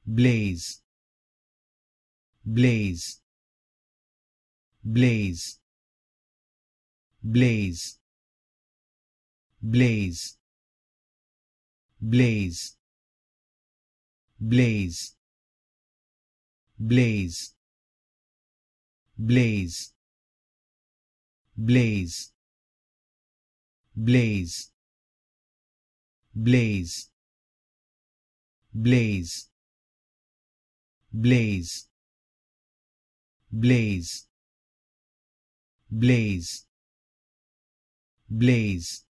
Blaise, Blaise, Blaise, Blaise, Blaise, Blaise, Blaze, Blaze, Blaze, Blaze, Blaze, Blaze, Blaze, Blaze, Blaze, Blaze, Blaze,